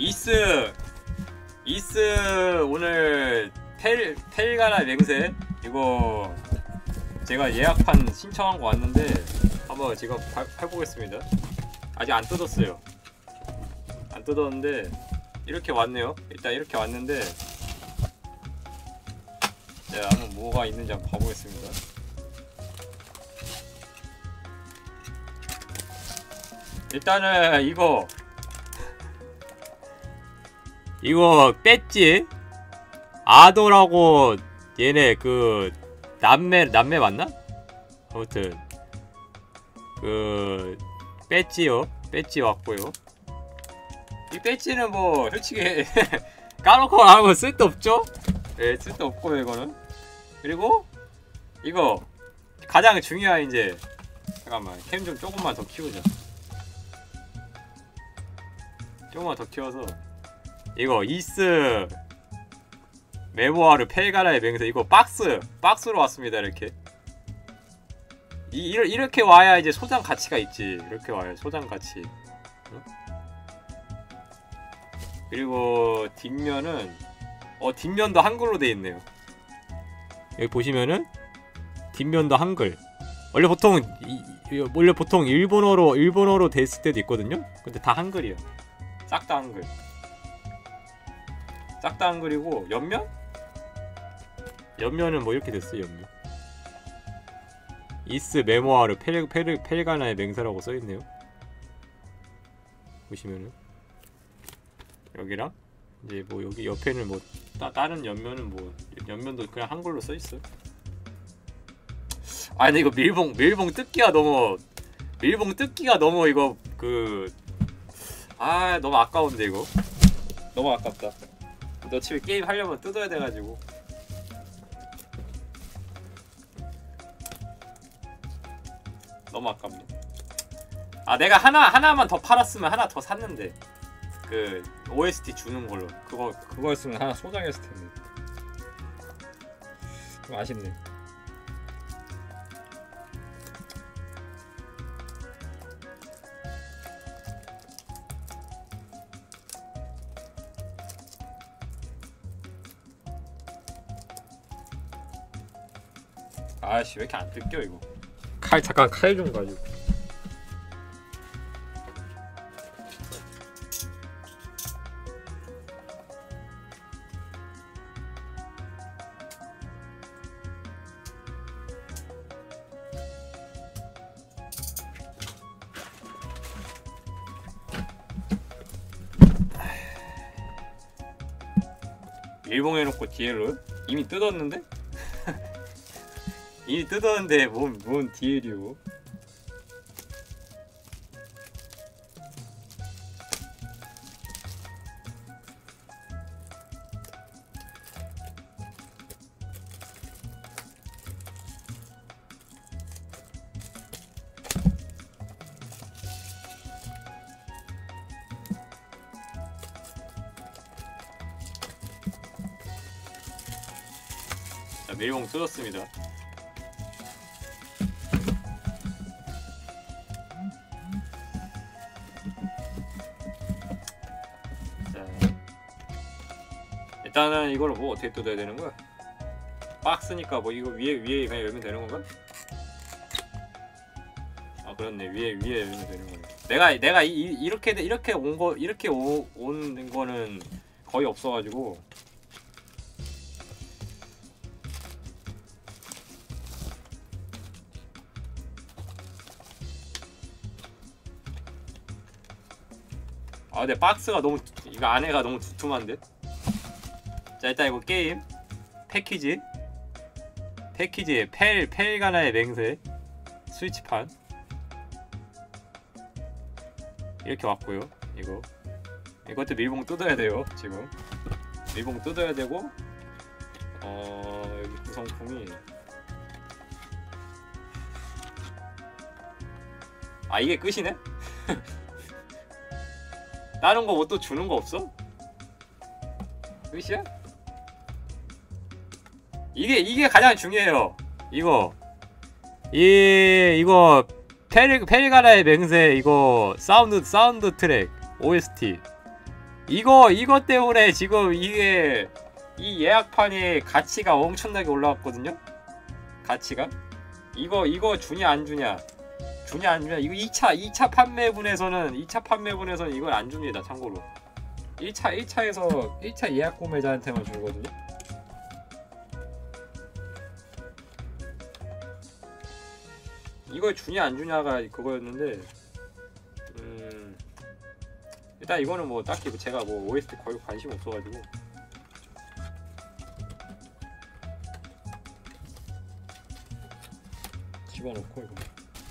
이스 오늘 펠가나 맹세 이거 제가 예약판 신청한 거 왔는데 한번 제가 해보겠습니다. 아직 안 뜯었어요. 안 뜯었는데 이렇게 왔네요. 일단 이렇게 왔는데 자, 한번 뭐가 있는지 한번 봐보겠습니다. 일단은 이거 뺐지? 아도라고 얘네 그 남매 맞나? 아무튼 그 배지요. 배지 왔고요. 이 배지는 뭐 솔직히 까놓고 하면 쓸데없죠? 네, 쓸데없고요 이거는. 그리고 이거 가장 중요한 이제 잠깐만 캠 좀 조금만 더 키우자. 조금만 더 키워서 이거 이스 메모아르 펠가나의 맹세 이거 박스로 왔습니다. 이렇게 와야 이제 소장 가치가 있지. 이렇게 와야 소장 가치. 어? 그리고 뒷면은 뒷면도 한글로 돼 있네요. 여기 보시면은 뒷면도 한글. 원래 보통 일본어로 됐을 때도 있거든요. 근데 다 한글이야. 싹 다 한글. 싹 다 한글이고 옆면은 뭐 이렇게 됐어요. 옆면 이스 메모아르 펠가나의 맹세라고 써있네요. 보시면은 여기랑 이제 뭐 여기 옆에는 뭐 다른 옆면은 뭐 옆면도 그냥 한글로 써있어요. 아 근데 이거 밀봉 뜯기가 너무 이거 너무 아까운데 이거 너무 아깝다. 너 집에 게임 하려면 뜯어야 돼가지고. 너무 아깝네. 아 내가 하나만 더 팔았으면 하나 더 샀는데 그 OST 주는 걸로 그거였으면 하나 소장했을 텐데. 좀 아쉽네. 아씨 왜 이렇게 안 뜯겨 이거. 잠깐 칼 좀 가지고. 일봉해놓고 DL로? 이미 뜯었는데? 이미 뜯었는데 뭔 DL이요? 자, 밀봉 뜯었습니다. 일단은 이걸 뭐 어떻게 뜯어야 되는 거야? 박스니까 뭐 이거 위에 그냥 열면 되는 건가? 아 그렇네. 위에 열면 되는 거네. 내가 이렇게 온 거는 거의 없어가지고. 아 근데 박스가 너무 이거 안에가 너무 두툼한데? 자 일단 이거 게임 패키지 펠가나의 맹세 스위치판 이렇게 왔고요. 이것도 밀봉 뜯어야 돼요. 지금 밀봉 뜯어야 되고 여기 구성품이 이게 끝이네? 다른 거 뭐 또 주는 거 없어? 끝이야? 이게 가장 중요해요. 이거 펠가나의 맹세 이거 사운드 트랙 OST 이거 때문에 지금 이게 이 예약판이 가치가 엄청나게 올라왔거든요. 가치가 이거 주냐 안 주냐 주냐 안 주냐. 이거 2차 판매분에서는 이걸 안 줍니다. 참고로 1차 예약 구매자한테만 주거든요. 이걸 주냐 안 주냐가 그거였는데 일단 이거는 뭐 딱히 제가 뭐 OST 거의 관심 없어가지고 집어넣고 이거.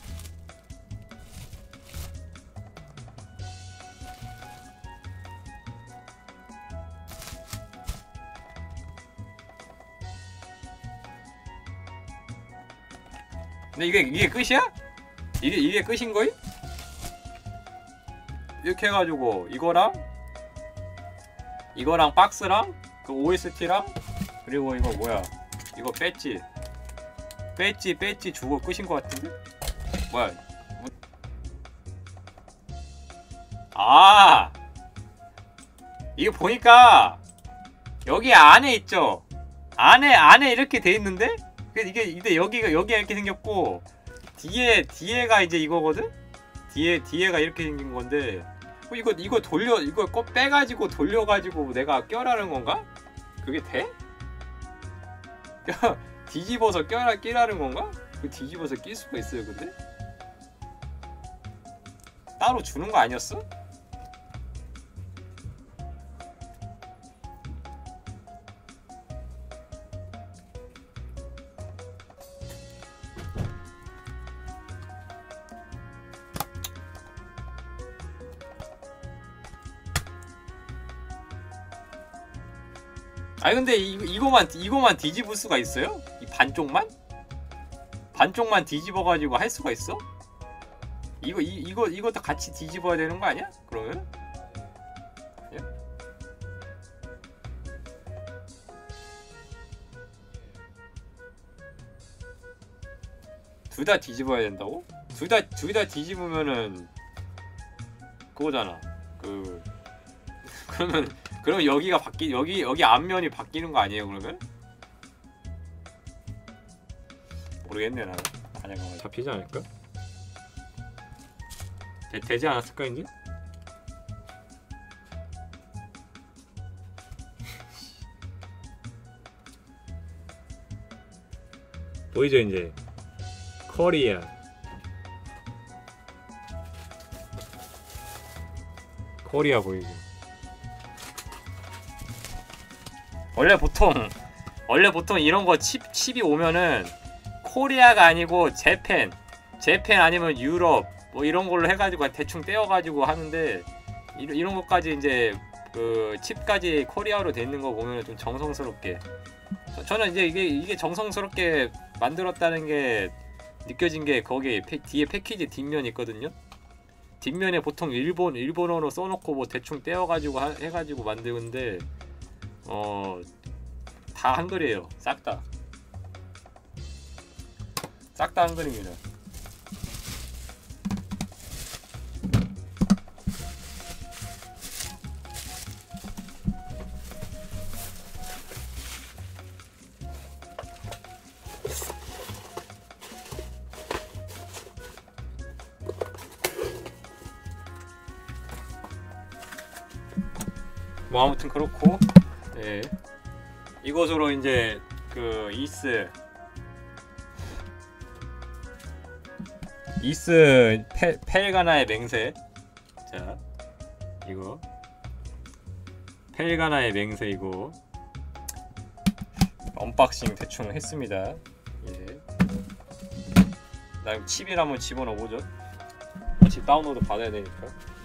근데 이게 끝이야? 이게 끝인 거임? 이렇게 해가지고 이거랑 박스랑 그 OST랑 그리고 이거 뭐야? 이거 배지 주고 끝인 것 같은데? 뭐야? 아 이거 보니까 여기 안에 있죠? 안에 이렇게 돼 있는데? 이게 여기가 이렇게 생겼고 뒤에가 이제 이거거든? 뒤에가 이렇게 생긴 건데 이거 꼭 빼가지고 돌려가지고 내가 껴라는 건가? 그게 돼? 뒤집어서 끼라는 건가? 그 뒤집어서 낄 수가 있어요 근데? 따로 주는 거 아니었어? 아니 근데 이거만 뒤집을 수가 있어요? 이 반쪽만? 반쪽만 뒤집어가지고 할 수가 있어? 이것도 같이 뒤집어야 되는 거 아니야? 그러면? 아니야? 둘 다 뒤집어야 된다고? 둘 다 뒤집으면은 그거잖아. 그러면 여기가 여기 앞면이 바뀌는 거 아니에요 그러면? 모르겠네 나는. 아니야 잡히지 않을까? 되지 않았을까 이제? 보이죠 이제? 코리아 보이죠? 원래 보통 이런 거 칩이 오면은 코리아가 아니고 재팬 아니면 유럽 뭐 이런 걸로 해가지고 대충 떼어가지고 하는데 이런 것까지 이제 그 칩까지 코리아로 돼 있는 거 보면은 좀 정성스럽게 저는 이제 이게 정성스럽게 만들었다는 게 느껴진 게 거기 뒤에 패키지 뒷면 있거든요. 뒷면에 보통 일본어로 써놓고 뭐 대충 떼어가지고 해가지고 만드는데 다 한글이에요. 싹 다 한글입니다. 뭐 아무튼 그렇고 예. 이것으로 이제 그 이스 펠가나의 맹세. 자 이거 펠가나의 맹세 이거 언박싱 대충 했습니다. 예. 나 이거 칩이라 한번 집어넣어보죠. 칩 다운로드 받아야 되니까.